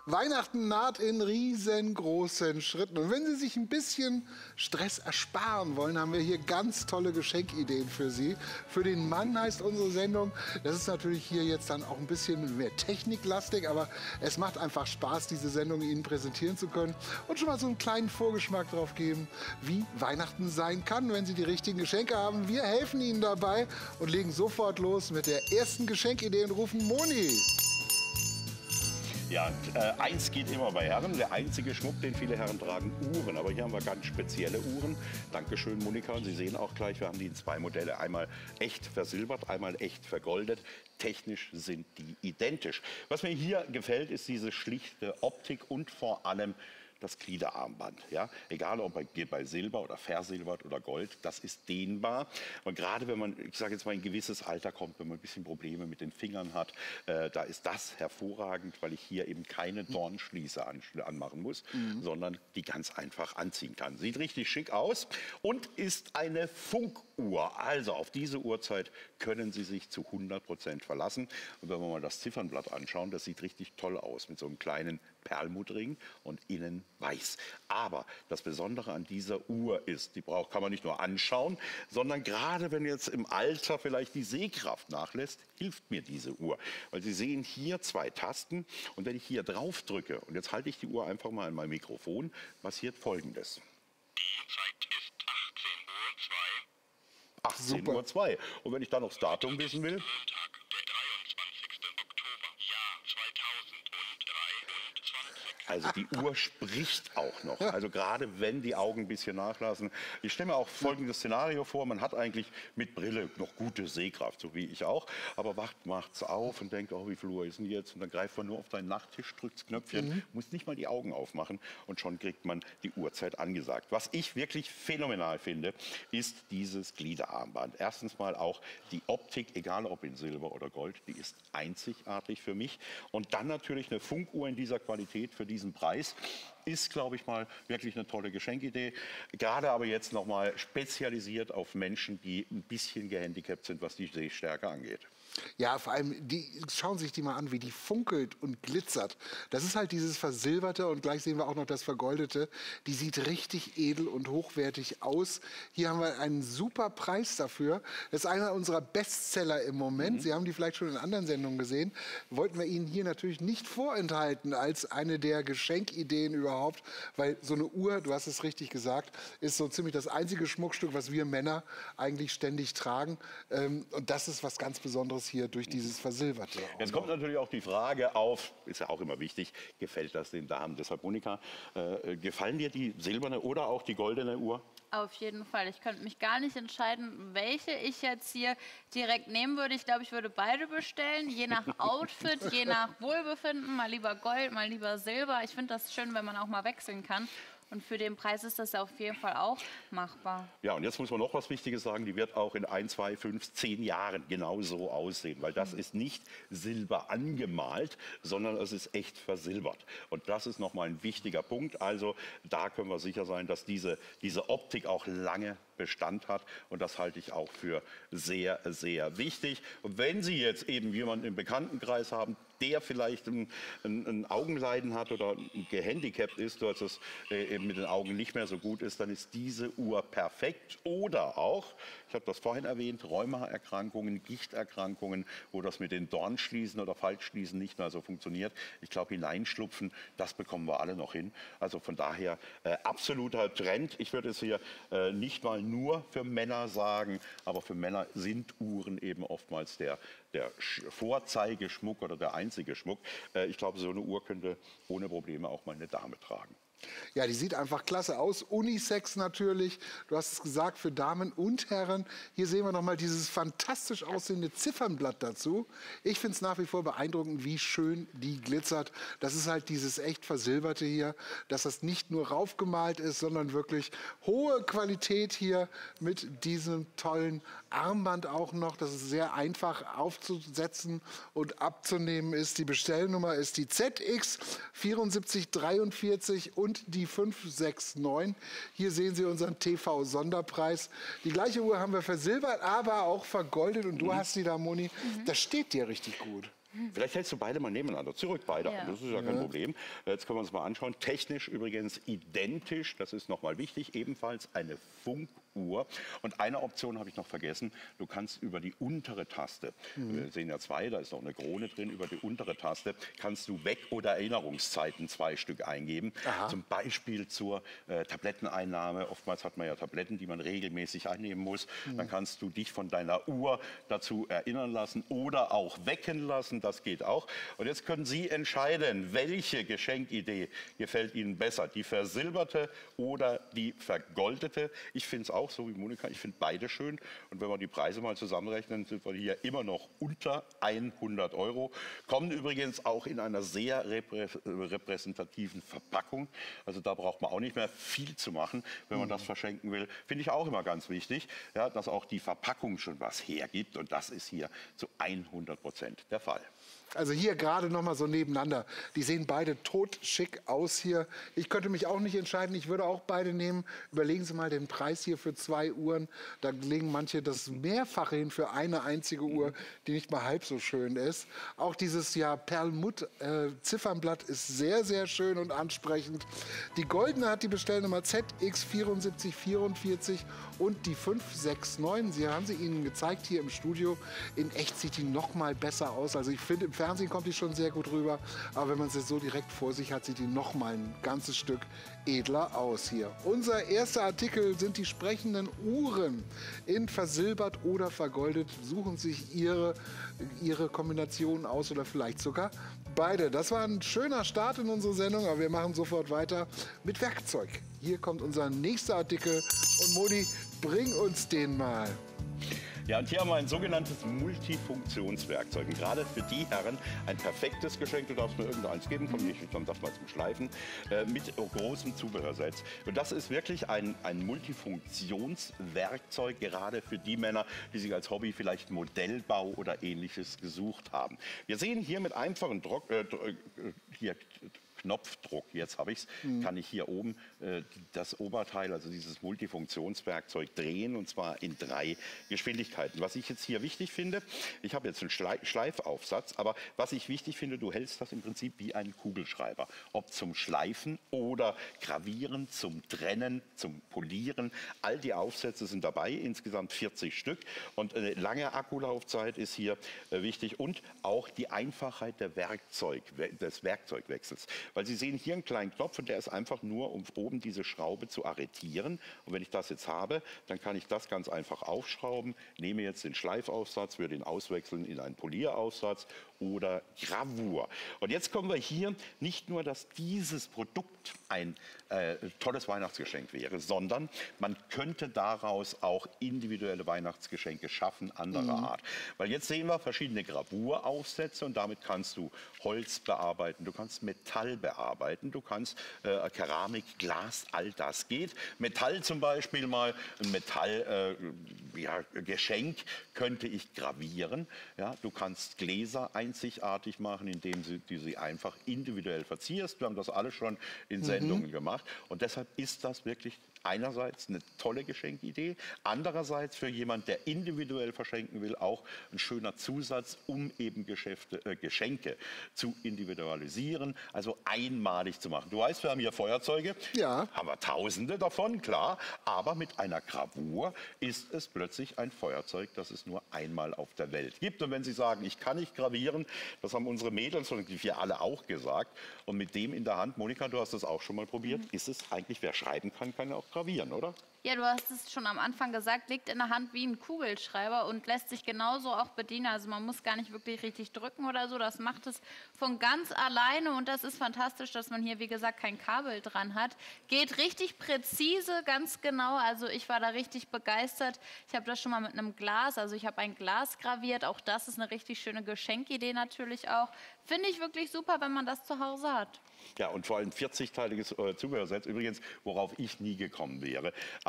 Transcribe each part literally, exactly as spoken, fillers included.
Weihnachten naht in riesengroßen Schritten. Und wenn Sie sich ein bisschen Stress ersparen wollen, haben wir hier ganz tolle Geschenkideen für Sie. Für den Mann heißt unsere Sendung, das ist natürlich hier jetzt dann auch ein bisschen mehr techniklastig, aber es macht einfach Spaß, diese Sendung Ihnen präsentieren zu können und schon mal so einen kleinen Vorgeschmack darauf geben, wie Weihnachten sein kann, wenn Sie die richtigen Geschenke haben. Wir helfen Ihnen dabei und legen sofort los mit der ersten Geschenkidee und rufen Moni. Ja, äh, eins geht immer bei Herren. Der einzige Schmuck, den viele Herren tragen, Uhren. Aber hier haben wir ganz spezielle Uhren. Dankeschön, Monika. Und Sie sehen auch gleich, wir haben die in zwei Modelle. Einmal echt versilbert, einmal echt vergoldet. Technisch sind die identisch. Was mir hier gefällt, ist diese schlichte Optik und vor allem das Gliederarmband. Ja? Egal, ob bei, bei Silber oder versilbert oder Gold, das ist dehnbar. Und gerade wenn man, ich sage jetzt mal, in ein gewisses Alter kommt, wenn man ein bisschen Probleme mit den Fingern hat, äh, da ist das hervorragend, weil ich hier eben keine Dornschließe an, anmachen muss, mhm. sondern die ganz einfach anziehen kann. Sieht richtig schick aus und ist eine Funkuhr. Also auf diese Uhrzeit können Sie sich zu hundert Prozent verlassen. Und wenn wir mal das Ziffernblatt anschauen, das sieht richtig toll aus mit so einem kleinen Perlmuttring und innen weiß. Aber das Besondere an dieser Uhr ist, die braucht, kann man nicht nur anschauen, sondern gerade wenn jetzt im Alter vielleicht die Sehkraft nachlässt, hilft mir diese Uhr. Weil Sie sehen hier zwei Tasten und wenn ich hier drauf drücke, und jetzt halte ich die Uhr einfach mal an mein Mikrofon, passiert Folgendes. Die Zeit ist achtzehn Uhr zwei. achtzehn Uhr zwei. Und wenn ich dann noch das Datum wissen will? Montag, der dreiundzwanzigste Oktober, Jahr zweitausenddreiundzwanzig. Also die Uhr spricht auch noch. Also gerade wenn die Augen ein bisschen nachlassen. Ich stelle mir auch folgendes Szenario vor. Man hat eigentlich mit Brille noch gute Sehkraft, so wie ich auch. Aber wacht macht's auf und denkt, oh, wie viel Uhr ist denn jetzt? Und dann greift man nur auf seinen Nachttisch, drückt das Knöpfchen, mhm. muss nicht mal die Augen aufmachen und schon kriegt man die Uhrzeit angesagt. Was ich wirklich phänomenal finde, ist dieses Gliederarmband. Erstens mal auch die Optik, egal ob in Silber oder Gold, die ist einzigartig für mich. Und dann natürlich eine Funkuhr in dieser Qualität für diesen Preis ist, glaube ich mal, wirklich eine tolle Geschenkidee. Gerade aber jetzt noch mal spezialisiert auf Menschen, die ein bisschen gehandicapt sind, was die Sehstärke angeht. Ja, vor allem, die, schauen Sie sich die mal an, wie die funkelt und glitzert. Das ist halt dieses Versilberte und gleich sehen wir auch noch das Vergoldete. Die sieht richtig edel und hochwertig aus. Hier haben wir einen super Preis dafür. Das ist einer unserer Bestseller im Moment. Mhm. Sie haben die vielleicht schon in anderen Sendungen gesehen. Wollten wir Ihnen hier natürlich nicht vorenthalten als eine der Geschenkideen überhaupt. Weil so eine Uhr, du hast es richtig gesagt, ist so ziemlich das einzige Schmuckstück, was wir Männer eigentlich ständig tragen. Und das ist was ganz Besonderes hier durch dieses Versilberte. Jetzt kommt natürlich auch die Frage auf, ist ja auch immer wichtig, gefällt das den Damen? Deshalb, Monika, äh, gefallen dir die silberne oder auch die goldene Uhr? Auf jeden Fall. Ich könnte mich gar nicht entscheiden, welche ich jetzt hier direkt nehmen würde. Ich glaube, ich würde beide bestellen, je nach Outfit, je nach Wohlbefinden. Mal lieber Gold, mal lieber Silber. Ich finde das schön, wenn man auch mal wechseln kann. Und für den Preis ist das ja auf jeden Fall auch machbar. Ja, und jetzt muss man noch was Wichtiges sagen. Die wird auch in ein, zwei, fünf, zehn Jahren genau so aussehen. Weil das mhm. ist nicht Silber angemalt, sondern es ist echt versilbert. Und das ist nochmal ein wichtiger Punkt. Also da können wir sicher sein, dass diese, diese Optik auch lange Bestand hat. Und das halte ich auch für sehr, sehr wichtig. Und wenn Sie jetzt eben jemanden im Bekanntenkreis haben, der vielleicht ein, ein, ein Augenleiden hat oder gehandicapt ist, dass es äh, eben mit den Augen nicht mehr so gut ist, dann ist diese Uhr perfekt. Oder auch, ich habe das vorhin erwähnt, Rheumaerkrankungen, Gichterkrankungen, wo das mit den Dornschließen oder Faltschließen nicht mehr so funktioniert. Ich glaube, hineinschlupfen, das bekommen wir alle noch hin. Also von daher äh, absoluter Trend. Ich würde es hier äh, nicht mal nur für Männer sagen, aber für Männer sind Uhren eben oftmals der, der Vorzeigeschmuck oder der einzige Schmuck. Äh, ich glaube, so eine Uhr könnte ohne Probleme auch mal eine Dame tragen. Ja, die sieht einfach klasse aus. Unisex natürlich. Du hast es gesagt, für Damen und Herren. Hier sehen wir noch mal dieses fantastisch aussehende Ziffernblatt dazu. Ich finde es nach wie vor beeindruckend, wie schön die glitzert. Das ist halt dieses echt Versilberte hier, dass das nicht nur raufgemalt ist, sondern wirklich hohe Qualität hier mit diesem tollen Armband auch noch. Das ist sehr einfach aufzusetzen und abzunehmen ist. Die Bestellnummer ist die Z X vierundsiebzig dreiundvierzig und die fünf sechs neun. Hier sehen Sie unseren T V-Sonderpreis. Die gleiche Uhr haben wir versilbert, aber auch vergoldet. Und du mhm. hast die da, Moni. Mhm. Das steht dir richtig gut. Vielleicht hältst du beide mal nebeneinander. Zurück beide Ja. an. Das ist ja kein Problem. Jetzt können wir uns mal anschauen. Technisch übrigens identisch. Das ist nochmal wichtig. Ebenfalls eine Funkuhr. Und eine Option habe ich noch vergessen. Du kannst über die untere Taste, mhm. wir sehen ja zwei, da ist noch eine Krone drin, über die untere Taste kannst du Weg- oder Erinnerungszeiten zwei Stück eingeben. Aha. Zum Beispiel zur äh, Tabletteneinnahme. Oftmals hat man ja Tabletten, die man regelmäßig einnehmen muss. Mhm. Dann kannst du dich von deiner Uhr dazu erinnern lassen oder auch wecken lassen. Das geht auch. Und jetzt können Sie entscheiden, welche Geschenkidee gefällt Ihnen besser. Die versilberte oder die vergoldete. Ich finde es auch so wie Monika. Ich finde beide schön. Und wenn wir die Preise mal zusammenrechnen, sind wir hier immer noch unter hundert Euro. Kommen übrigens auch in einer sehr reprä repräsentativen Verpackung. Also da braucht man auch nicht mehr viel zu machen, wenn man mhm. das verschenken will. Finde ich auch immer ganz wichtig, ja, dass auch die Verpackung schon was hergibt. Und das ist hier zu hundert Prozent der Fall. Also hier gerade noch mal so nebeneinander. Die sehen beide totschick aus hier. Ich könnte mich auch nicht entscheiden. Ich würde auch beide nehmen. Überlegen Sie mal den Preis hier für zwei Uhren. Da legen manche das Mehrfache hin für eine einzige Uhr, die nicht mal halb so schön ist. Auch dieses ja Perlmutt äh, Ziffernblatt ist sehr, sehr schön und ansprechend. Die goldene hat die Bestellnummer Z X vier sieben vier vier und die fünf sechs neun. Sie haben sie Ihnen gezeigt hier im Studio. In echt sieht die noch mal besser aus. Also ich finde, im Fernsehen kommt die schon sehr gut rüber. Aber wenn man sie so direkt vor sich hat, sieht die noch mal ein ganzes Stück edler aus hier. Unser erster Artikel sind die sprechenden Uhren. In versilbert oder vergoldet. Suchen sich Ihre, ihre Kombinationen aus oder vielleicht sogar beide. Das war ein schöner Start in unsere Sendung, aber wir machen sofort weiter mit Werkzeug. Hier kommt unser nächster Artikel und Moni, bring uns den mal. Ja, und hier haben wir ein sogenanntes Multifunktionswerkzeug. Und gerade für die Herren ein perfektes Geschenk. Du darfst mir irgendeins geben, komm nicht, dann darfst du mal zum Schleifen, äh, mit großem Zubehörsatz. Und das ist wirklich ein, ein Multifunktionswerkzeug, gerade für die Männer, die sich als Hobby vielleicht Modellbau oder Ähnliches gesucht haben. Wir sehen hier mit einfachen Druck, äh, hier, Knopfdruck, jetzt habe ich es, mhm. kann ich hier oben äh, das Oberteil, also dieses Multifunktionswerkzeug drehen, und zwar in drei Geschwindigkeiten. Was ich jetzt hier wichtig finde, ich habe jetzt einen Schleifaufsatz, aber was ich wichtig finde, du hältst das im Prinzip wie ein Kugelschreiber. Ob zum Schleifen oder Gravieren, zum Trennen, zum Polieren. All die Aufsätze sind dabei, insgesamt vierzig Stück. Und eine lange Akkulaufzeit ist hier äh, wichtig und auch die Einfachheit der Werkzeug, des Werkzeugwechsels. Weil Sie sehen hier einen kleinen Knopf und der ist einfach nur, um oben diese Schraube zu arretieren. Und wenn ich das jetzt habe, dann kann ich das ganz einfach aufschrauben, nehme jetzt den Schleifaufsatz, würde ihn auswechseln in einen Polieraufsatz oder Gravur. Und jetzt kommen wir hier nicht nur, dass dieses Produkt ein äh, tolles Weihnachtsgeschenk wäre, sondern man könnte daraus auch individuelle Weihnachtsgeschenke schaffen, anderer mhm. Art. Weil jetzt sehen wir verschiedene Gravuraufsätze und damit kannst du Holz bearbeiten, du kannst Metall bearbeiten, du kannst äh, Keramik, Glas, all das geht. Metall zum Beispiel mal, ein Metallgeschenk äh, ja, Geschenk könnte ich gravieren. Ja, du kannst Gläser einzigartig machen, indem sie, du sie einfach individuell verzierst. Wir haben das alle schon in Sendungen mhm. gemacht. Und deshalb ist das wirklich einerseits eine tolle Geschenkidee, andererseits für jemand, der individuell verschenken will, auch ein schöner Zusatz, um eben Geschäfte, äh, Geschenke zu individualisieren, also einmalig zu machen. Du weißt, wir haben hier Feuerzeuge, ja. haben wir tausende davon, klar, aber mit einer Gravur ist es plötzlich ein Feuerzeug, das es nur einmal auf der Welt gibt. Und wenn Sie sagen, ich kann nicht gravieren, das haben unsere Mädels und wir alle auch gesagt, und mit dem in der Hand, Monika, du hast das auch schon mal probiert, mhm. ist es eigentlich, wer schreiben kann, kann ja auch gravieren, oder? Ja, du hast es schon am Anfang gesagt, liegt in der Hand wie ein Kugelschreiber und lässt sich genauso auch bedienen. Also man muss gar nicht wirklich richtig drücken oder so. Das macht es von ganz alleine und das ist fantastisch, dass man hier, wie gesagt, kein Kabel dran hat. Geht richtig präzise, ganz genau. Also ich war da richtig begeistert. Ich habe das schon mal mit einem Glas, also ich habe ein Glas graviert. Auch das ist eine richtig schöne Geschenkidee natürlich auch. Finde ich wirklich super, wenn man das zu Hause hat. Ja, und vor allem vierzigteiliges äh, Zubehörset, übrigens, worauf ich nie gekommen wäre. Aber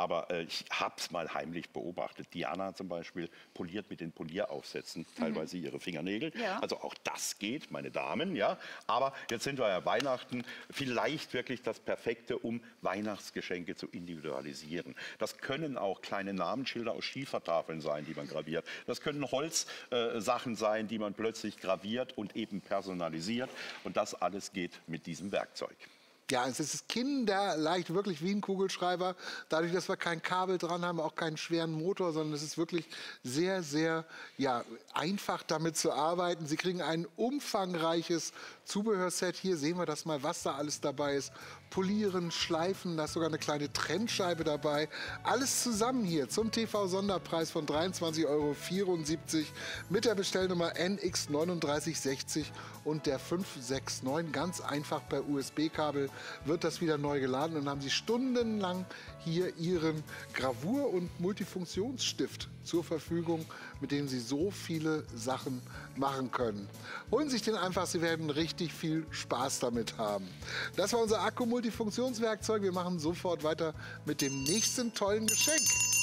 aber äh, ich habe es mal heimlich beobachtet. Diana zum Beispiel poliert mit den Polieraufsätzen teilweise ihre Fingernägel. Ja. Also auch das geht, meine Damen. Ja. Aber jetzt sind wir ja Weihnachten. Vielleicht wirklich das Perfekte, um Weihnachtsgeschenke zu individualisieren. Das können auch kleine Namensschilder aus Schiefertafeln sein, die man graviert. Das können Holzsachen äh, sein, die man plötzlich graviert und eben personalisiert. Und das alles geht mit diesem Werkzeug. Ja, es ist kinderleicht, wirklich wie ein Kugelschreiber. Dadurch, dass wir kein Kabel dran haben, auch keinen schweren Motor, sondern es ist wirklich sehr, sehr ja, einfach damit zu arbeiten. Sie kriegen ein umfangreiches Zubehörset. Hier sehen wir das mal, was da alles dabei ist. Polieren, schleifen, da ist sogar eine kleine Trennscheibe dabei. Alles zusammen hier zum T V-Sonderpreis von dreiundzwanzig Euro vierundsiebzig mit der Bestellnummer N X neun drei sechs null und der fünf sechs neun. Ganz einfach per U S B-Kabel wird das wieder neu geladen und dann haben Sie stundenlang hier Ihren Gravur- und Multifunktionsstift zur Verfügung, mit dem Sie so viele Sachen machen können. Holen Sie sich den einfach, Sie werden richtig viel Spaß damit haben. Das war unser Akku-Multifunktionswerkzeug. Wir machen sofort weiter mit dem nächsten tollen Geschenk.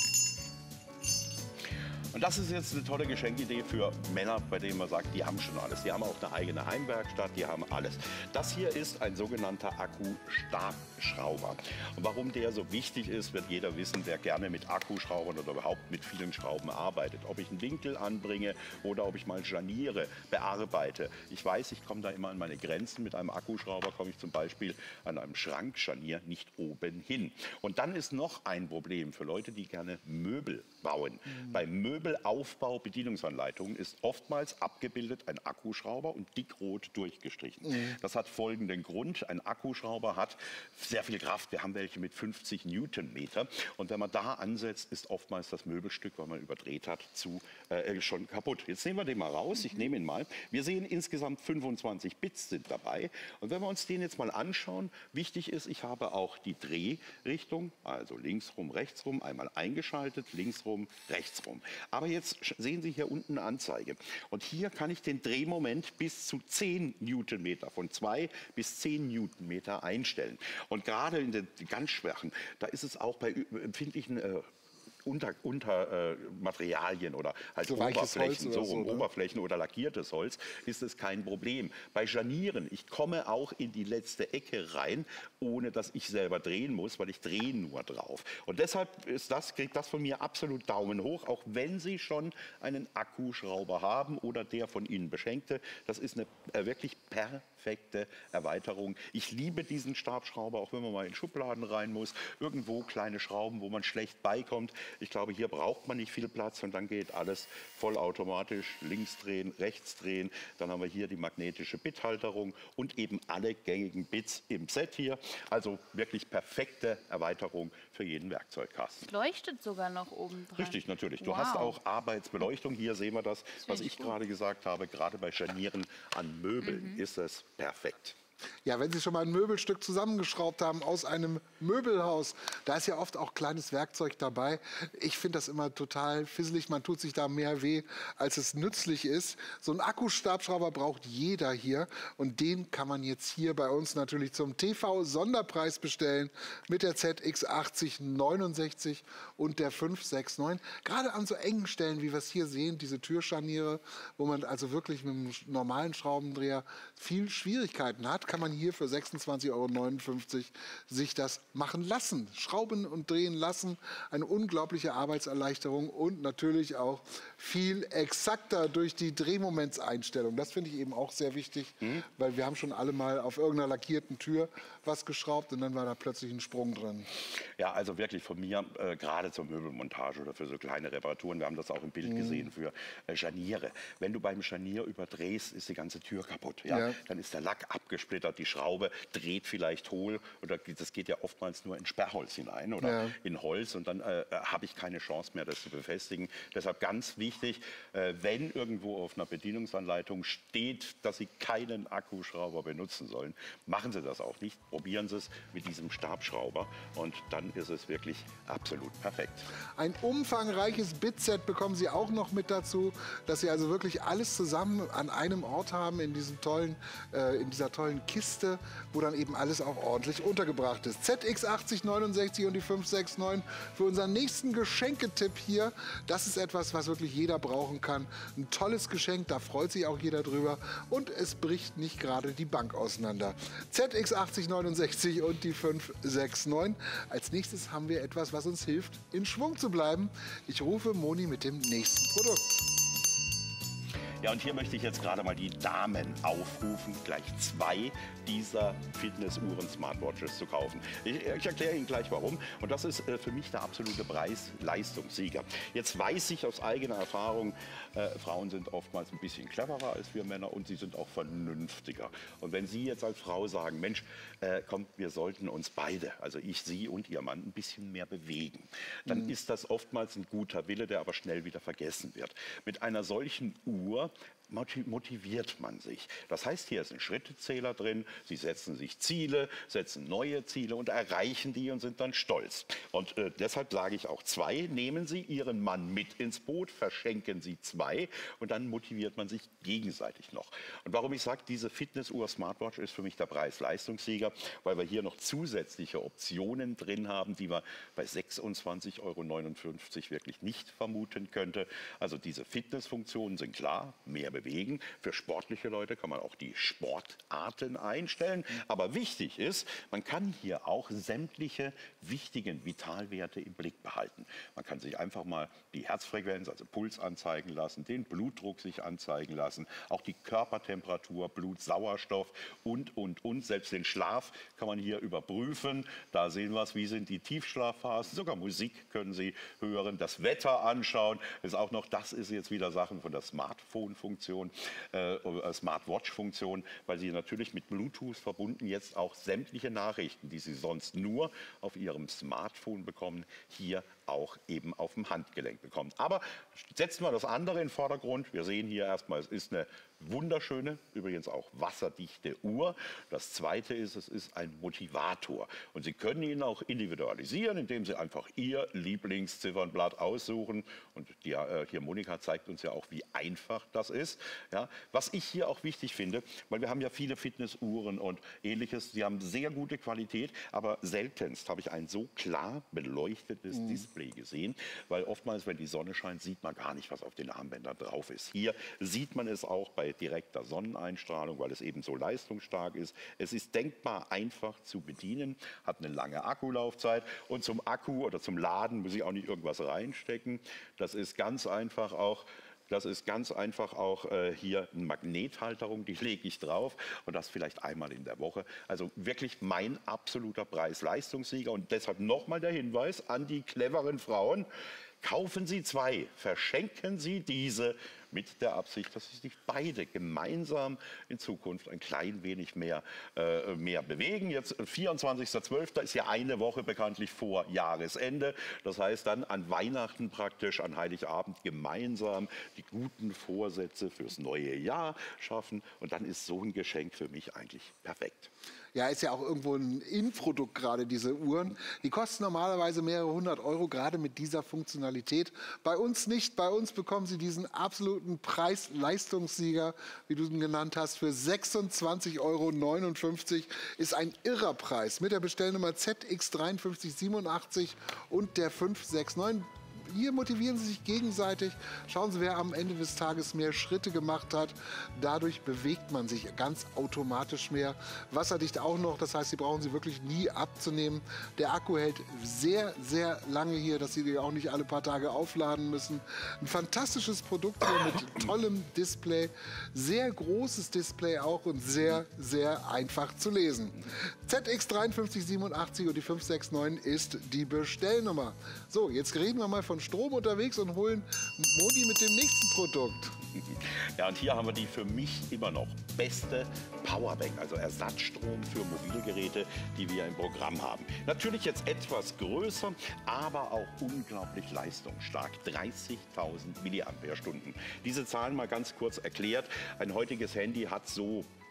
Und das ist jetzt eine tolle Geschenkidee für Männer, bei denen man sagt, die haben schon alles. Die haben auch eine eigene Heimwerkstatt, die haben alles. Das hier ist ein sogenannter Akkustabschrauber. Und warum der so wichtig ist, wird jeder wissen, der gerne mit Akkuschraubern oder überhaupt mit vielen Schrauben arbeitet. Ob ich einen Winkel anbringe oder ob ich mal Scharniere bearbeite. Ich weiß, ich komme da immer an meine Grenzen. Mit einem Akkuschrauber komme ich zum Beispiel an einem Schrankscharnier nicht oben hin. Und dann ist noch ein Problem für Leute, die gerne Möbel bauen. Mhm. Bei Möbel Möbelaufbau, Bedienungsanleitungen ist oftmals abgebildet ein Akkuschrauber und dickrot durchgestrichen. Mhm. Das hat folgenden Grund. Ein Akkuschrauber hat sehr viel Kraft. Wir haben welche mit fünfzig Newtonmeter. Und wenn man da ansetzt, ist oftmals das Möbelstück, weil man überdreht hat, zu, äh, schon kaputt. Jetzt nehmen wir den mal raus. Mhm. Ich nehme ihn mal. Wir sehen insgesamt fünfundzwanzig Bits sind dabei. Und wenn wir uns den jetzt mal anschauen, wichtig ist, ich habe auch die Drehrichtung, also links rum, rechts rum, einmal eingeschaltet, links rum, rechts rum. Aber jetzt sehen Sie hier unten eine Anzeige. Und hier kann ich den Drehmoment bis zu zehn Newtonmeter, von zwei bis zehn Newtonmeter einstellen. Und gerade in den ganz schwachen, da ist es auch bei empfindlichen äh, unter, unter äh, Materialien oder halt so Oberflächen, oder so rum, so, ne? Oberflächen oder lackiertes Holz, ist es kein Problem. Bei Scharnieren, ich komme auch in die letzte Ecke rein, ohne dass ich selber drehen muss, weil ich drehe nur drauf. Und deshalb ist das, kriegt das von mir absolut Daumen hoch, auch wenn Sie schon einen Akkuschrauber haben oder der von Ihnen beschenkte. Das ist eine äh, wirklich perfekte Erweiterung. Ich liebe diesen Stabschrauber, auch wenn man mal in Schubladen rein muss, irgendwo kleine Schrauben, wo man schlecht beikommt. Ich glaube, hier braucht man nicht viel Platz und dann geht alles vollautomatisch, links drehen, rechts drehen. Dann haben wir hier die magnetische Bithalterung und eben alle gängigen Bits im Set hier. Also wirklich perfekte Erweiterung für jeden Werkzeugkasten. Es leuchtet sogar noch oben dran. Richtig, natürlich. Du Wow. hast auch Arbeitsbeleuchtung. Hier sehen wir das, Das was finde ich ich gerade gesagt habe. Gerade bei Scharnieren an Möbeln Mhm. ist es perfekt. Ja, wenn Sie schon mal ein Möbelstück zusammengeschraubt haben aus einem Möbelhaus, da ist ja oft auch kleines Werkzeug dabei. Ich finde das immer total fisselig. Man tut sich da mehr weh, als es nützlich ist. So einen Akkustabschrauber braucht jeder hier. Und den kann man jetzt hier bei uns natürlich zum T V-Sonderpreis bestellen mit der Z X achtzig neunundsechzig und der fünf sechs neun. Gerade an so engen Stellen, wie wir es hier sehen, diese Türscharniere, wo man also wirklich mit einem normalen Schraubendreher viel Schwierigkeiten hat, kann man hier für sechsundzwanzig Euro neunundfünfzig sich das machen lassen. Schrauben und drehen lassen. Eine unglaubliche Arbeitserleichterung und natürlich auch viel exakter durch die Drehmomentseinstellung. Das finde ich eben auch sehr wichtig, mhm. weil wir haben schon alle mal auf irgendeiner lackierten Tür was geschraubt und dann war da plötzlich ein Sprung drin. Ja, also wirklich von mir, äh, gerade zur Möbelmontage oder für so kleine Reparaturen, wir haben das auch im Bild mhm. gesehen, für äh, Scharniere. Wenn du beim Scharnier überdrehst, ist die ganze Tür kaputt. Ja? Ja. Dann ist der Lack abgesplittert, die Schraube dreht vielleicht hohl oder das geht ja oftmals nur in Sperrholz hinein oder ja. in Holz und dann äh, habe ich keine Chance mehr, das zu befestigen. Deshalb ganz wichtig, äh, wenn irgendwo auf einer Bedienungsanleitung steht, dass Sie keinen Akkuschrauber benutzen sollen, machen Sie das auch nicht. Probieren Sie es mit diesem Stabschrauber und dann ist es wirklich absolut perfekt. Ein umfangreiches Bitset bekommen Sie auch noch mit dazu, dass Sie also wirklich alles zusammen an einem Ort haben in diesem tollen, äh, in dieser tollen Kiste, wo dann eben alles auch ordentlich untergebracht ist. Z X achtzig neunundsechzig und die fünf sechs neun für unseren nächsten Geschenketipp hier. Das ist etwas, was wirklich jeder brauchen kann. Ein tolles Geschenk, da freut sich auch jeder drüber. Und es bricht nicht gerade die Bank auseinander. Z X achtzig neunundsechzig und die fünf sechs neun. Als nächstes haben wir etwas, was uns hilft, in Schwung zu bleiben. Ich rufe Moni mit dem nächsten Produkt. Ja, und hier möchte ich jetzt gerade mal die Damen aufrufen, gleich zwei dieser Fitnessuhren Smartwatches zu kaufen. Ich, ich erkläre Ihnen gleich warum. Und das ist äh, für mich der absolute Preis-Leistungssieger. Jetzt weiß ich aus eigener Erfahrung, äh, Frauen sind oftmals ein bisschen cleverer als wir Männer und sie sind auch vernünftiger. Und wenn Sie jetzt als Frau sagen, Mensch, äh, komm, wir sollten uns beide, also ich, Sie und Ihr Mann, ein bisschen mehr bewegen, dann mhm. ist das oftmals ein guter Wille, der aber schnell wieder vergessen wird. Mit einer solchen Uhr motiviert man sich. Das heißt, hier ist ein Schrittezähler drin. Sie setzen sich Ziele, setzen neue Ziele und erreichen die und sind dann stolz. Und äh, deshalb sage ich auch zwei. Nehmen Sie Ihren Mann mit ins Boot, verschenken Sie zwei und dann motiviert man sich gegenseitig noch. Und warum ich sage, diese Fitnessuhr Smartwatch ist für mich der Preis-Leistungssieger, weil wir hier noch zusätzliche Optionen drin haben, die man bei sechsundzwanzig Euro neunundfünfzig wirklich nicht vermuten könnte. Also diese Fitnessfunktionen sind klar. Mehr bewegen. Für sportliche Leute kann man auch die Sportarten einstellen. Aber wichtig ist, man kann hier auch sämtliche wichtigen Vitalwerte im Blick behalten. Man kann sich einfach mal die Herzfrequenz, also Puls anzeigen lassen, den Blutdruck sich anzeigen lassen, auch die Körpertemperatur, Blutsauerstoff und, und, und. Selbst den Schlaf kann man hier überprüfen. Da sehen wir es, wie sind die Tiefschlafphasen. Sogar Musik können Sie hören, das Wetter anschauen. Ist auch noch, das ist jetzt wieder Sachen von der Smartphone Funktion, äh, Smartwatch-Funktion, weil Sie natürlich mit Bluetooth verbunden jetzt auch sämtliche Nachrichten, die Sie sonst nur auf Ihrem Smartphone bekommen, hier auch eben auf dem Handgelenk bekommen. Aber setzen wir das andere in den Vordergrund. Wir sehen hier erstmal, es ist eine wunderschöne, übrigens auch wasserdichte Uhr. Das zweite ist, es ist ein Motivator. Und Sie können ihn auch individualisieren, indem Sie einfach Ihr Lieblingsziffernblatt aussuchen. Und die, äh, hier Monika zeigt uns ja auch, wie einfach das ist. Ja, was ich hier auch wichtig finde, weil wir haben ja viele Fitnessuhren und Ähnliches, die haben sehr gute Qualität, aber seltenst habe ich ein so klar beleuchtetes mhm. Display gesehen, weil oftmals, wenn die Sonne scheint, sieht man gar nicht, was auf den Armbändern drauf ist. Hier sieht man es auch bei direkter Sonneneinstrahlung, weil es eben so leistungsstark ist. Es ist denkbar einfach zu bedienen, hat eine lange Akkulaufzeit und zum Akku oder zum Laden muss ich auch nicht irgendwas reinstecken. Das ist ganz einfach auch Das ist ganz einfach auch äh, hier eine Magnethalterung, die lege ich drauf und das vielleicht einmal in der Woche. Also wirklich mein absoluter Preis-Leistungssieger und deshalb nochmal der Hinweis an die cleveren Frauen. Kaufen Sie zwei, verschenken Sie diese mit der Absicht, dass Sie sich beide gemeinsam in Zukunft ein klein wenig mehr, äh, mehr bewegen. Jetzt vierundzwanzigster zwölfter ist ja eine Woche bekanntlich vor Jahresende. Das heißt dann an Weihnachten praktisch, an Heiligabend gemeinsam die guten Vorsätze fürs neue Jahr schaffen. Und dann ist so ein Geschenk für mich eigentlich perfekt. Ja, ist ja auch irgendwo ein In-Produkt gerade, diese Uhren. Die kosten normalerweise mehrere hundert Euro, gerade mit dieser Funktionalität. Bei uns nicht. Bei uns bekommen Sie diesen absoluten Preis-Leistungssieger, wie du ihn genannt hast, für sechsundzwanzig Euro neunundfünfzig. Ist ein irrer Preis. Mit der Bestellnummer Z X drei fünf sieben acht und der fünf sechs neun. Hier motivieren Sie sich gegenseitig. Schauen Sie, wer am Ende des Tages mehr Schritte gemacht hat. Dadurch bewegt man sich ganz automatisch mehr. Wasserdicht auch noch, das heißt, Sie brauchen sie wirklich nie abzunehmen. Der Akku hält sehr, sehr lange hier, dass Sie die auch nicht alle paar Tage aufladen müssen. Ein fantastisches Produkt hier mit tollem Display. Sehr großes Display auch und sehr, sehr einfach zu lesen. Z X drei fünf sieben acht und die fünf sechs neun ist die Bestellnummer. So, jetzt reden wir mal von Strom unterwegs und holen Moni mit dem nächsten Produkt. Ja, und hier haben wir die für mich immer noch beste Powerbank, also Ersatzstrom für Mobilgeräte, die wir im Programm haben. Natürlich jetzt etwas größer, aber auch unglaublich leistungsstark. dreißigtausend Milliampere Stunden. Diese Zahlen mal ganz kurz erklärt. Ein heutiges Handy hat so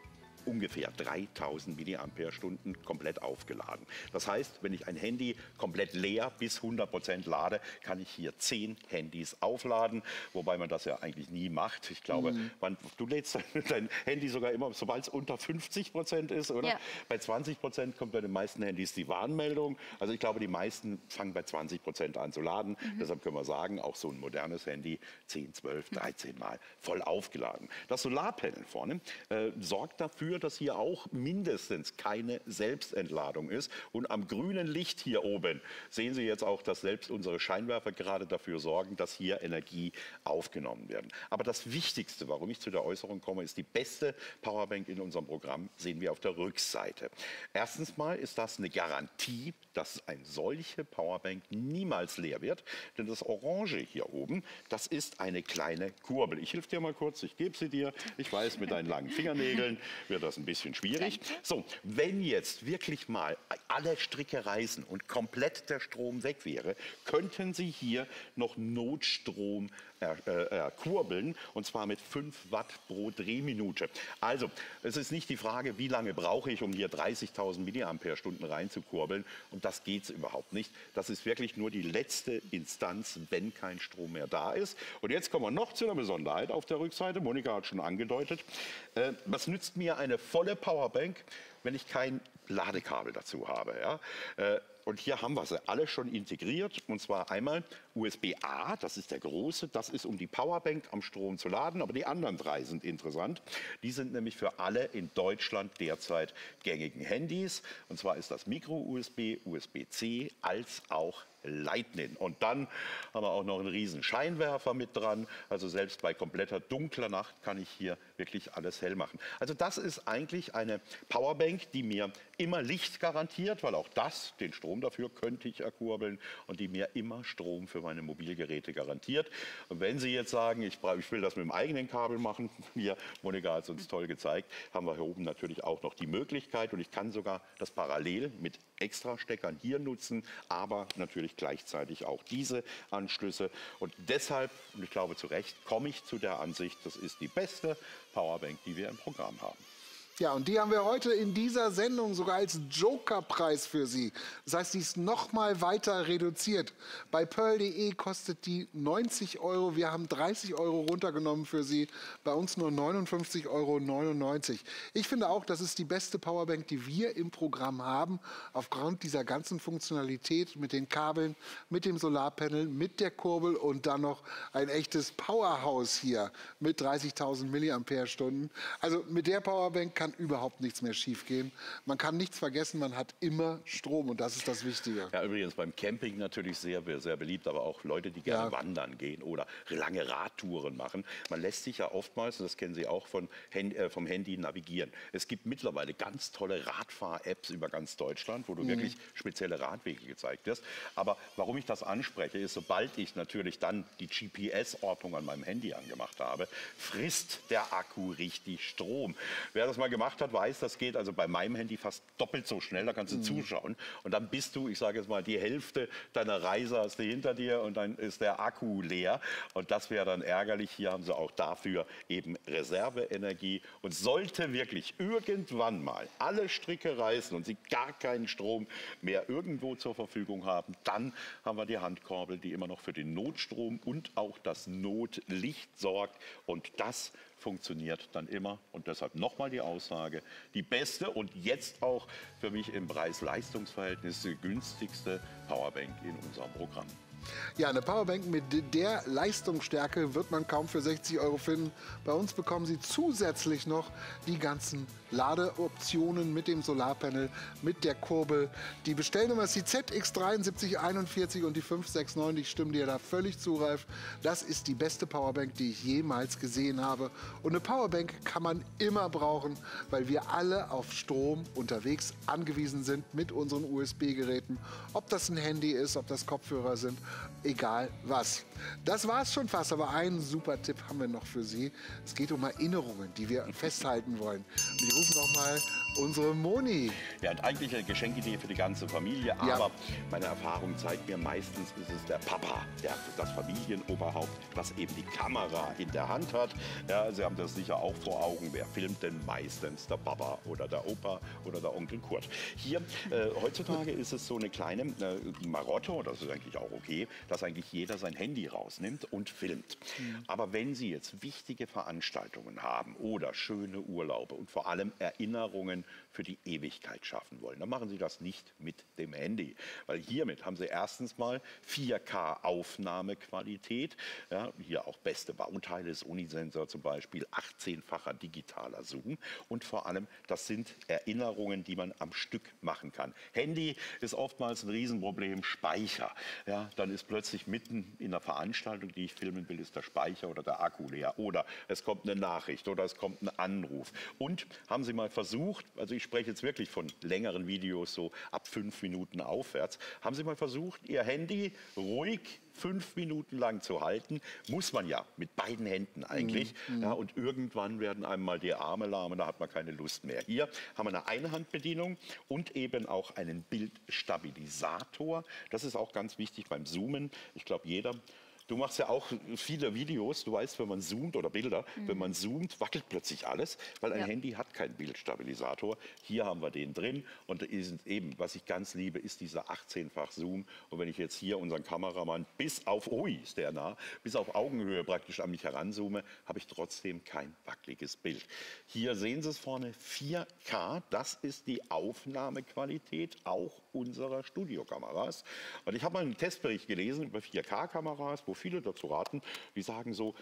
ungefähr dreitausend Milliampere-Stunden komplett aufgeladen. Das heißt, wenn ich ein Handy komplett leer bis hundert Prozent lade, kann ich hier zehn Handys aufladen, wobei man das ja eigentlich nie macht. Ich glaube, mhm. man, du lädst dein Handy sogar immer, sobald es unter fünfzig Prozent ist, oder? Ja. Bei zwanzig Prozent kommt bei den meisten Handys die Warnmeldung. Also ich glaube, die meisten fangen bei zwanzig Prozent an zu laden. Mhm. Deshalb können wir sagen, auch so ein modernes Handy zehn, zwölf, dreizehn Mal voll aufgeladen. Das Solarpanel vorne äh, sorgt dafür, dass hier auch mindestens keine Selbstentladung ist. Und am grünen Licht hier oben sehen Sie jetzt auch, dass selbst unsere Scheinwerfer gerade dafür sorgen, dass hier Energie aufgenommen werden. Aber das Wichtigste, warum ich zu der Äußerung komme, ist die beste Powerbank in unserem Programm, sehen wir auf der Rückseite. Erstens mal ist das eine Garantie, dass eine solche Powerbank niemals leer wird. Denn das Orange hier oben, das ist eine kleine Kurbel. Ich helfe dir mal kurz, ich gebe sie dir. Ich weiß, mit deinen langen Fingernägeln wird das ein bisschen schwierig. So, wenn jetzt wirklich mal alle Stricke reißen und komplett der Strom weg wäre, könnten Sie hier noch Notstrom äh, äh, kurbeln, und zwar mit fünf Watt pro Drehminute. Also, es ist nicht die Frage, wie lange brauche ich, um hier dreißigtausend Milliampere-Stunden reinzukurbeln, und das geht es überhaupt nicht. Das ist wirklich nur die letzte Instanz, wenn kein Strom mehr da ist. Und jetzt kommen wir noch zu einer Besonderheit auf der Rückseite. Monika hat schon angedeutet. Äh, was nützt mir eine volle Powerbank, wenn ich kein Ladekabel dazu habe? Ja? Äh, Und hier haben wir sie alle schon integriert, und zwar einmal U S B A, das ist der große, das ist, um die Powerbank am Strom zu laden, aber die anderen drei sind interessant. Die sind nämlich für alle in Deutschland derzeit gängigen Handys, und zwar ist das Micro-U S B, U S B C als auch Lightning. Und dann haben wir auch noch einen riesen Scheinwerfer mit dran. Also selbst bei kompletter dunkler Nacht kann ich hier wirklich alles hell machen. Also das ist eigentlich eine Powerbank, die mir immer Licht garantiert, weil auch das, den Strom dafür könnte ich erkurbeln, und die mir immer Strom für meine Mobilgeräte garantiert. Und wenn Sie jetzt sagen, ich, ich will das mit dem eigenen Kabel machen, hier, Monika hat es uns toll gezeigt, haben wir hier oben natürlich auch noch die Möglichkeit, und ich kann sogar das parallel mit Extra-Steckern hier nutzen, aber natürlich gleichzeitig auch diese Anschlüsse. Und deshalb, und ich glaube zu Recht, komme ich zu der Ansicht, das ist die beste Powerbank, die wir im Programm haben. Ja, und die haben wir heute in dieser Sendung sogar als Jokerpreis für Sie. Das heißt, die ist noch mal weiter reduziert. Bei pearl punkt de kostet die neunzig Euro. Wir haben dreißig Euro runtergenommen für Sie. Bei uns nur neunundfünfzig Euro neunundneunzig. Ich finde auch, das ist die beste Powerbank, die wir im Programm haben. Aufgrund dieser ganzen Funktionalität mit den Kabeln, mit dem Solarpanel, mit der Kurbel und dann noch ein echtes Powerhouse hier mit dreißigtausend Milliampere-Stunden. Also mit der Powerbank kann überhaupt nichts mehr schiefgehen. Man kann nichts vergessen, man hat immer Strom, und das ist das Wichtige. Ja, übrigens beim Camping natürlich sehr, sehr beliebt, aber auch Leute, die gerne ja. wandern gehen oder lange Radtouren machen. Man lässt sich ja oftmals, und das kennen Sie auch, von, äh, vom Handy navigieren. Es gibt mittlerweile ganz tolle Radfahr-Apps über ganz Deutschland, wo du mhm. wirklich spezielle Radwege gezeigt wirst. Aber warum ich das anspreche, ist, sobald ich natürlich dann die G P S-Ortung an meinem Handy angemacht habe, frisst der Akku richtig Strom. Wer das mal gemacht hat, weiß, das geht also bei meinem Handy fast doppelt so schnell. Da kannst du mhm. zuschauen. Und dann bist du, ich sage jetzt mal, die Hälfte deiner Reise hast du hinter dir, und dann ist der Akku leer. Und das wäre dann ärgerlich. Hier haben sie auch dafür eben Reserveenergie. Und sollte wirklich irgendwann mal alle Stricke reißen und Sie gar keinen Strom mehr irgendwo zur Verfügung haben, dann haben wir die Handkurbel, die immer noch für den Notstrom und auch das Notlicht sorgt. Und das funktioniert dann immer, und deshalb nochmal die Aussage, die beste und jetzt auch für mich im Preis-Leistungs-Verhältnis die günstigste Powerbank in unserem Programm. Ja, eine Powerbank mit der Leistungsstärke wird man kaum für sechzig Euro finden. Bei uns bekommen Sie zusätzlich noch die ganzen Ladeoptionen mit dem Solarpanel, mit der Kurbel. Die Bestellnummer ist die Z X sieben drei eins eins und die fünf sechs neun. Ich stimme dir da völlig zu, Ralf. Das ist die beste Powerbank, die ich jemals gesehen habe. Und eine Powerbank kann man immer brauchen, weil wir alle auf Strom unterwegs angewiesen sind mit unseren U S B-Geräten. Ob das ein Handy ist, ob das Kopfhörer sind, egal was. Das war es schon fast, aber einen super Tipp haben wir noch für Sie. Es geht um Erinnerungen, die wir festhalten wollen. Und ich rufe noch mal Unsere Moni. Ja, und eigentlich eine Geschenkidee für die ganze Familie, Ja. aber meine Erfahrung zeigt mir, meistens ist es der Papa, der, das Familienoberhaupt, was eben die Kamera in der Hand hat. Ja, Sie haben das sicher auch vor Augen. Wer filmt denn meistens? Der Papa oder der Opa oder der Onkel Kurt. Hier, äh, heutzutage ist es so eine kleine äh, Marotte, das ist eigentlich auch okay, dass eigentlich jeder sein Handy rausnimmt und filmt. Mhm. Aber wenn Sie jetzt wichtige Veranstaltungen haben oder schöne Urlaube und vor allem Erinnerungen für die Ewigkeit schaffen wollen, dann machen Sie das nicht mit dem Handy. Weil hiermit haben Sie erstens mal vier K Aufnahmequalität, ja, hier auch beste Bauteile, das Unisensor zum Beispiel, achtzehnfacher digitaler Zoom und vor allem, das sind Erinnerungen, die man am Stück machen kann. Handy ist oftmals ein Riesenproblem, Speicher. Ja, dann ist plötzlich mitten in einer Veranstaltung, die ich filmen will, ist der Speicher oder der Akku leer oder es kommt eine Nachricht oder es kommt ein Anruf. Und haben Sie mal versucht, also ich spreche jetzt wirklich von längeren Videos, so ab fünf Minuten aufwärts, haben Sie mal versucht, Ihr Handy ruhig fünf Minuten lang zu halten? Muss man ja, mit beiden Händen eigentlich. Mm, mm. Ja, und irgendwann werden einem mal die Arme lahm und da hat man keine Lust mehr. Hier haben wir eine Einhandbedienung und eben auch einen Bildstabilisator. Das ist auch ganz wichtig beim Zoomen. Ich glaube, jeder... Du machst ja auch viele Videos, du weißt, wenn man zoomt oder Bilder, mhm. wenn man zoomt, wackelt plötzlich alles, weil ein ja. Handy hat keinen Bildstabilisator. Hier haben wir den drin und ist eben, was ich ganz liebe, ist dieser achtzehnfach Zoom. Und wenn ich jetzt hier unseren Kameramann bis auf, ui, ist der nah, bis auf Augenhöhe praktisch an mich heranzoome, habe ich trotzdem kein wackeliges Bild. Hier sehen Sie es vorne, vier K, das ist die Aufnahmequalität auch unserer Studiokameras. Und ich habe mal einen Testbericht gelesen über vier K Kameras, wo viele dazu raten, die sagen so,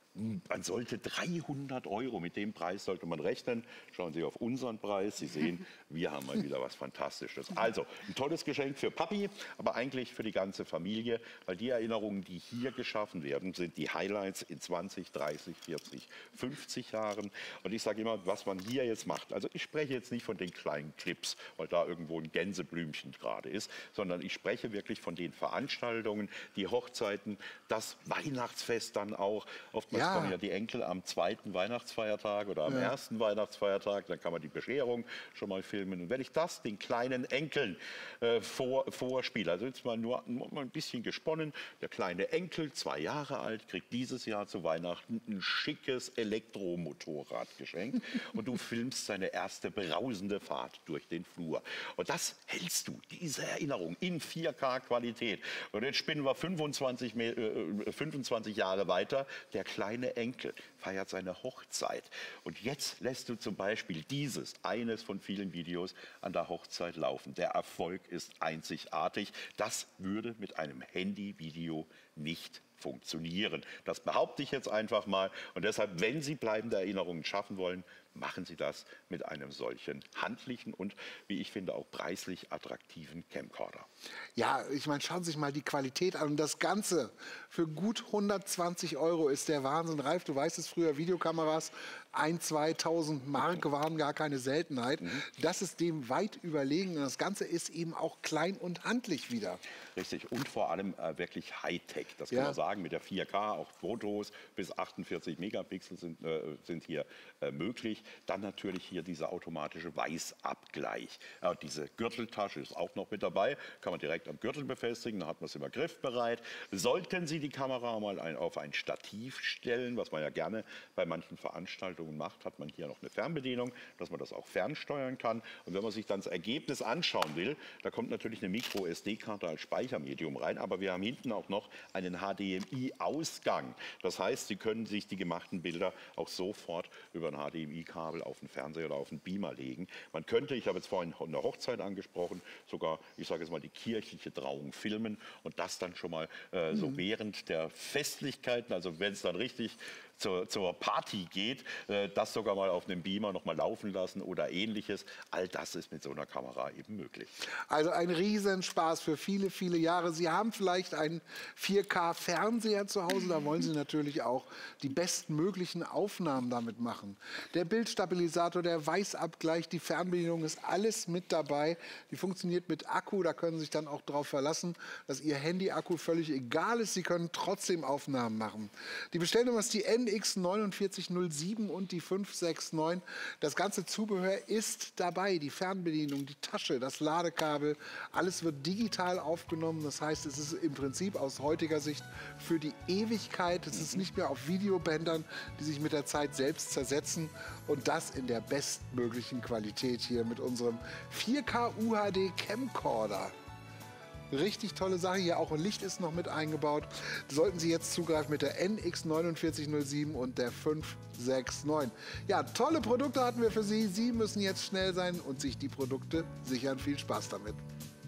man sollte dreihundert Euro, mit dem Preis sollte man rechnen. Schauen Sie auf unseren Preis, Sie sehen, wir haben mal wieder was Fantastisches. Also ein tolles Geschenk für Papi, aber eigentlich für die ganze Familie, weil die Erinnerungen, die hier geschaffen werden, sind die Highlights in zwanzig, dreißig, vierzig, fünfzig Jahren. Und ich sage immer, was man hier jetzt macht, also ich spreche jetzt nicht von den kleinen Clips, weil da irgendwo ein Gänseblümchen gerade ist, sondern ich spreche wirklich von den Veranstaltungen, die Hochzeiten, das Weihnachtsfest dann auch, oftmals ja. kommen ja die Enkel am zweiten Weihnachtsfeiertag oder am ja. ersten Weihnachtsfeiertag, dann kann man die Bescherung schon mal filmen. Und wenn ich das den kleinen Enkeln äh, vor, vorspiele, also jetzt mal nur, nur mal ein bisschen gesponnen, der kleine Enkel, zwei Jahre alt, kriegt dieses Jahr zu Weihnachten ein schickes Elektromotorrad geschenkt und du filmst seine erste brausende Fahrt durch den Flur. Und das hältst du, diese Erinnerung in vier K Qualität. Und jetzt spinnen wir fünfundzwanzig, äh, fünfundzwanzig Jahre weiter, der kleine Kleine Enkel feiert seine Hochzeit. Und jetzt lässt du zum Beispiel dieses, eines von vielen Videos, an der Hochzeit laufen. Der Erfolg ist einzigartig. Das würde mit einem Handyvideo nicht funktionieren. Das behaupte ich jetzt einfach mal. Und deshalb, wenn Sie bleibende Erinnerungen schaffen wollen, machen Sie das mit einem solchen handlichen und, wie ich finde, auch preislich attraktiven Camcorder. Ja, ich meine, schauen Sie sich mal die Qualität an. Und das Ganze für gut hundertzwanzig Euro ist der Wahnsinn. Ralf, du weißt es früher, Videokameras, ein, zweitausend Mark waren gar keine Seltenheit. Mhm. Das ist dem weit überlegen. Und das Ganze ist eben auch klein und handlich wieder. Richtig. Und vor allem äh, wirklich Hightech. Das kann ja. man sagen, mit der vier K, auch Fotos bis achtundvierzig Megapixel sind, äh, sind hier äh, möglich. Dann natürlich hier dieser automatische Weißabgleich. Äh, diese Gürteltasche ist auch noch mit dabei. Kann man direkt am Gürtel befestigen, dann hat man es immer griffbereit. Sollten Sie die Kamera mal ein, auf ein Stativ stellen, was man ja gerne bei manchen Veranstaltungen macht, hat man hier noch eine Fernbedienung, dass man das auch fernsteuern kann. Und wenn man sich dann das Ergebnis anschauen will, da kommt natürlich eine Micro S D-Karte als Speichermedium rein, aber wir haben hinten auch noch einen H D M I-Ausgang. Das heißt, Sie können sich die gemachten Bilder auch sofort über ein H D M I-Kabel auf den Fernseher oder auf den Beamer legen. Man könnte, ich habe jetzt vorhin eine Hochzeit angesprochen, sogar, ich sage jetzt mal, die kirchliche Trauung filmen und das dann schon mal äh, so mhm. während der Festlichkeiten, also wenn es dann richtig zur, zur Party geht, äh, das sogar mal auf einem Beamer noch mal laufen lassen oder ähnliches. All das ist mit so einer Kamera eben möglich. Also ein Riesenspaß für viele, viele Jahre. Sie haben vielleicht einen vier K Fernseher zu Hause, da wollen Sie natürlich auch die bestmöglichen Aufnahmen damit machen. Der Bildstabilisator, der Weißabgleich, die Fernbedienung ist alles mit dabei. Die funktioniert mit Akku, da können Sie sich dann auch darauf verlassen, dass Ihr Handy-Akku völlig egal ist. Sie können trotzdem Aufnahmen machen. Die Bestellnummer ist die N X neun vier null sieben und die fünf sechs neun. Das ganze Zubehör ist dabei. Die Fernbedienung, die Tasche, das Ladekabel. Alles wird digital aufgenommen. Das heißt, es ist im Prinzip aus heutiger Sicht für die Ewigkeit. Es ist nicht mehr auf Videobändern, die sich mit der Zeit selbst zersetzen. Und das in der bestmöglichen Qualität hier mit unserem vier K U H D Camcorder. Richtig tolle Sache. Hier auch ein Licht ist noch mit eingebaut. Sollten Sie jetzt zugreifen mit der N X neun vier null sieben und der fünf sechs neun. Ja, tolle Produkte hatten wir für Sie. Sie müssen jetzt schnell sein und sich die Produkte sichern. Viel Spaß damit.